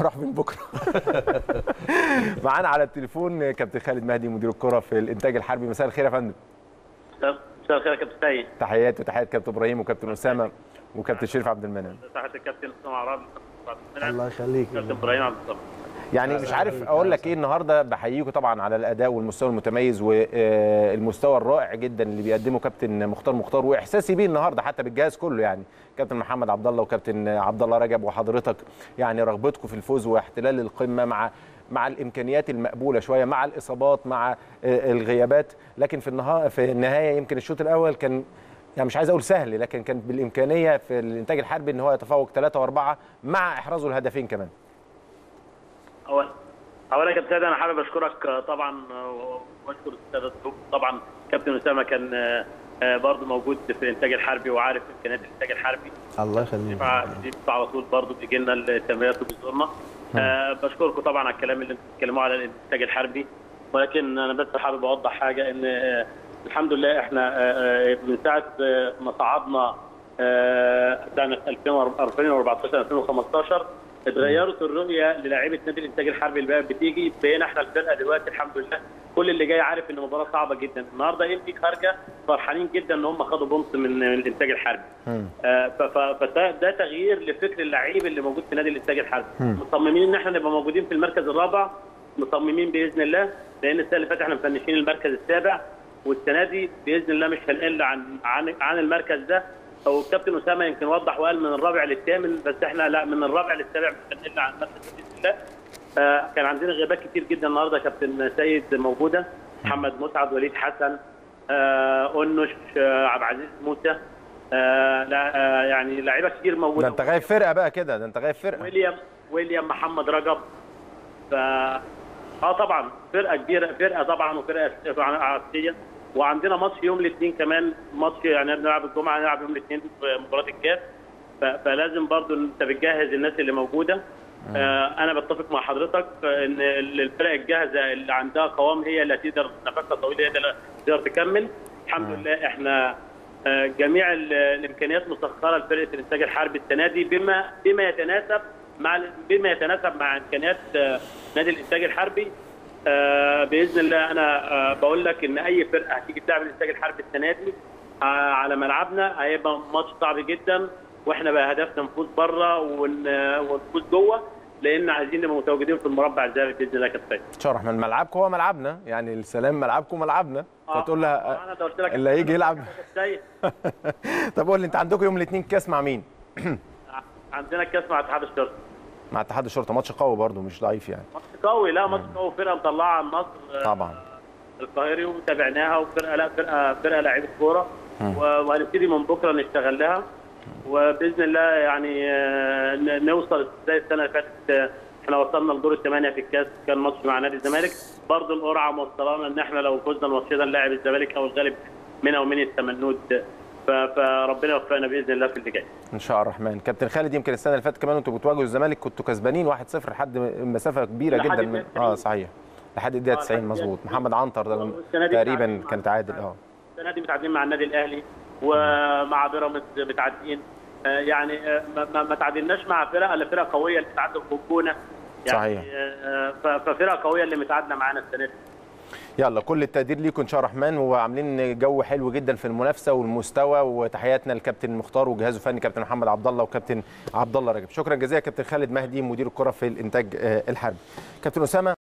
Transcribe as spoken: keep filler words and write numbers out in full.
راح من بكره. معانا على التليفون كابتن خالد مهدي مدير الكره في الانتاج الحربي. مساء الخير يا فندم. مساء الخير يا كابتن سيد. تحياتي وتحيات كابتن ابراهيم وكابتن اسامه وكابتن شريف عبد المنعم. تحيات الكابتن اسامه عرابي. الله يخليك. كابتن ابراهيم عبد الصمد. يعني مش عارف اقول لك ايه النهارده. بحييكم طبعا على الاداء والمستوى المتميز والمستوى الرائع جدا اللي بيقدمه كابتن مختار مختار، واحساسي بيه النهارده حتى بالجهاز كله، يعني كابتن محمد عبد الله وكابتن عبد الله رجب وحضرتك، يعني رغبتكم في الفوز واحتلال القمه مع مع الامكانيات المقبوله شويه، مع الاصابات، مع الغيابات، لكن في النهايه في النهايه يمكن الشوط الاول كان يعني مش عايز اقول سهل، لكن كان بالامكانيه في الانتاج الحربي ان هو يتفوق ثلاثة وأربعة مع احرازه الهدفين كمان. اولا اولا يا كابتن سيد انا حابب اشكرك طبعا واشكر الساده الضيوف. طبعا كابتن اسامه كان برضه موجود في الانتاج الحربي وعارف امكانيات الانتاج الحربي. الله يخليك. على طول برضه بيجي لنا التمرينات وبيزورنا. أه بشكركم طبعا على الكلام اللي انتم بتتكلموا على الانتاج الحربي، ولكن انا بس حابب اوضح حاجه ان أه الحمد لله احنا أه من ساعه ما صعدنا أه سنه ألفين وأربعتاشر ألفين وخمستاشر اتغيرت الرؤيه للاعيبه نادي الانتاج الحربي اللي بقى بتيجي. بقينا احنا الفرقه دلوقتي الحمد لله كل اللي جاي عارف ان المباراه صعبه جدا. النهارده يمكن خارجه فرحانين جدا ان هم خدوا بونص من, من الانتاج الحربي. آه فده ده تغيير لفكر اللعيب اللي موجود في نادي الانتاج الحربي. مصممين ان احنا نبقى موجودين في المركز الرابع، مصممين باذن الله، لان السنه اللي فاتت احنا مفنشين المركز السابع، والسنه دي باذن الله مش هنقل عن عن عن المركز ده. او الكابتن اسامه يمكن وضح وقال من الرابع للثامن، بس احنا لا، من الرابع للسابع مش هنقل عن المركز باذن الله. آه كان عندنا غيابات كتير جدا النهارده. كابتن سيد موجوده، محمد مسعد، وليد حسن، آه انش، آه عبد العزيز موسى، آه لا آه يعني لعيبه كتير موجوده. ده انت غايب فرقه بقى كده، ده انت غايب فرقه. ويليام ويليام محمد رجب. ف اه طبعا فرقه كبيره، فرقه طبعا وفرقه عسكريه. وعندنا ماتش يوم الاثنين كمان، ماتش يعني بنلعب الجمعه هنلعب يوم الاثنين في مباراه الكاس، فلازم برضو انت بتجهز الناس اللي موجوده. آه انا بتفق مع حضرتك ان الفرق الجاهزه اللي عندها قوام هي اللي هتقدر نفسها طويله، هي اللي تقدر تكمل. الحمد آه. لله احنا آه جميع الامكانيات مسخره لفرقه الانتاج الحربي السنه دي بما بما يتناسب مع بما يتناسب مع امكانيات آه نادي الانتاج الحربي. آه باذن الله انا آه بقول لك ان اي فرقه هتيجي تلعب الانتاج الحربي السنه دي آه على ملعبنا هيبقى ماتش صعب جدا، واحنا بقى هدفنا نفوز بره ونفوز جوه، لان عايزين نبقى متواجدين في المربع الذهبي باذن الله. كابتن ان شاء الله. ملعبكم هو ملعبنا، يعني السلام ملعبكم ملعبنا. آه فتقول لها آه اللي هيجي يلعب. طب قول لي انت عندكم يوم الاثنين كاس مع مين؟ عندنا الكاس مع اتحاد الشرطه. مع اتحاد الشرطه، ماتش قوي برده مش ضعيف يعني. ماتش قوي، لا ماتش قوي، فرقه مطلعه عن مصر طبعا القاهري وتابعناها، وفرقه لا فرقه فرقه لعيبه كوره، وهنبتدي من بكره نشتغل لها، وباذن الله يعني نوصل زي السنه اللي فاتت. احنا وصلنا لدور الثمانيه في الكاس، كان ماتش مع نادي الزمالك، برضه القرعه موصلانا ان احنا لو فزنا الماتش ده نلاعب الزمالك او الغالب من او من التمنود، فربنا يوفقنا باذن الله في اللي جاي ان شاء الله الرحمن. كابتن خالد يمكن السنه اللي فاتت كمان انتوا بتواجهوا الزمالك كنتوا كسبانين واحد صفر لحد مسافه كبيره جدا من اه صحيح لحد الدقيقه تسعين مظبوط. محمد عنتر ده تقريبا كان تعادل. اه السنه دي متعادلين مع النادي الاهلي ومع بيراميدز متعادلين، آه يعني آه ما, ما تعادلناش مع فرقه الا فرقه قويه اللي بتعادل الجونه يعني. صحيح. آه ففرقه قويه اللي متعادله معانا السنه دي. يلا كل التقدير ليكم ان شاء الله الرحمن، وعاملين جو حلو جدا في المنافسه والمستوى، وتحياتنا للكابتن مختار وجهازه الفني كابتن محمد عبد الله وكابتن عبد الله رجب. شكرا جزيلا كابتن خالد مهدي مدير الكره في الانتاج الحربي. كابتن اسامه